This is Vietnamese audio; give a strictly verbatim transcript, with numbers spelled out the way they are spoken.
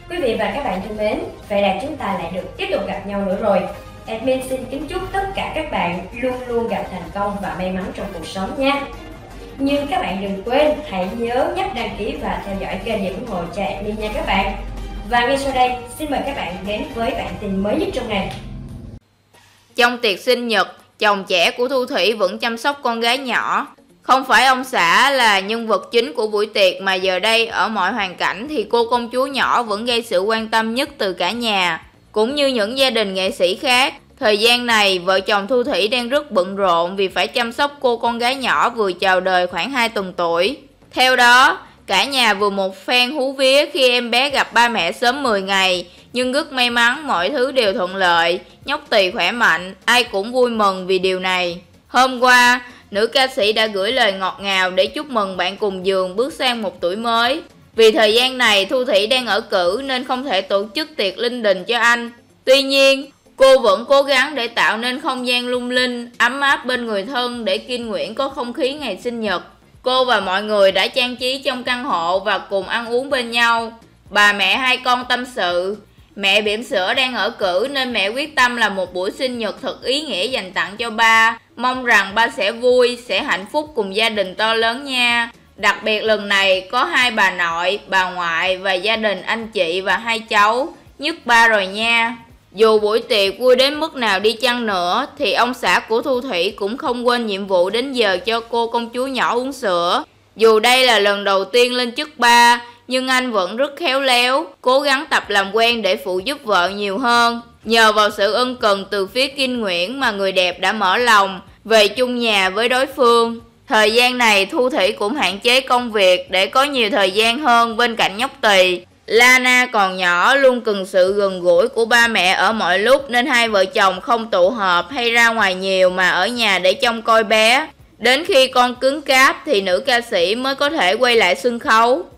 Quý vị và các bạn thân mến, vậy là chúng ta lại được tiếp tục gặp nhau nữa rồi. Admin xin kính chúc tất cả các bạn luôn luôn gặp thành công và may mắn trong cuộc sống nha. Nhưng các bạn đừng quên hãy nhớ nhấp đăng ký và theo dõi kênh để ủng hộ cho Admin nha các bạn. Và ngay sau đây, xin mời các bạn đến với bản tin mới nhất trong ngày. Trong tiệc sinh nhật, chồng trẻ của Thu Thủy vẫn chăm sóc con gái nhỏ. Không phải ông xã là nhân vật chính của buổi tiệc mà giờ đây ở mọi hoàn cảnh thì cô công chúa nhỏ vẫn gây sự quan tâm nhất từ cả nhà. Cũng như những gia đình nghệ sĩ khác, thời gian này vợ chồng Thu Thủy đang rất bận rộn vì phải chăm sóc cô con gái nhỏ vừa chào đời khoảng hai tuần tuổi. Theo đó, cả nhà vừa một phen hú vía khi em bé gặp ba mẹ sớm mười ngày, nhưng rất may mắn mọi thứ đều thuận lợi, nhóc Tì khỏe mạnh, ai cũng vui mừng vì điều này. Hôm qua, nữ ca sĩ đã gửi lời ngọt ngào để chúc mừng bạn cùng giường bước sang một tuổi mới. Vì thời gian này Thu Thủy đang ở cữ nên không thể tổ chức tiệc linh đình cho anh. Tuy nhiên, cô vẫn cố gắng để tạo nên không gian lung linh, ấm áp bên người thân để Kim Nguyễn có không khí ngày sinh nhật. Cô và mọi người đã trang trí trong căn hộ và cùng ăn uống bên nhau. Bà mẹ hai con tâm sự, mẹ bỉm sữa đang ở cữ nên mẹ quyết tâm làm một buổi sinh nhật thật ý nghĩa dành tặng cho ba. Mong rằng ba sẽ vui, sẽ hạnh phúc cùng gia đình to lớn nha. Đặc biệt lần này có hai bà nội, bà ngoại và gia đình anh chị và hai cháu, nhất ba rồi nha. Dù buổi tiệc vui đến mức nào đi chăng nữa thì ông xã của Thu Thủy cũng không quên nhiệm vụ đến giờ cho cô công chúa nhỏ uống sữa. Dù đây là lần đầu tiên lên chức ba, nhưng anh vẫn rất khéo léo, cố gắng tập làm quen để phụ giúp vợ nhiều hơn. Nhờ vào sự ân cần từ phía Kim Nguyễn mà người đẹp đã mở lòng về chung nhà với đối phương. Thời gian này Thu Thủy cũng hạn chế công việc để có nhiều thời gian hơn bên cạnh nhóc Tì. Lana còn nhỏ luôn cần sự gần gũi của ba mẹ ở mọi lúc nên hai vợ chồng không tụ họp hay ra ngoài nhiều mà ở nhà để trông coi bé. Đến khi con cứng cáp thì nữ ca sĩ mới có thể quay lại sân khấu.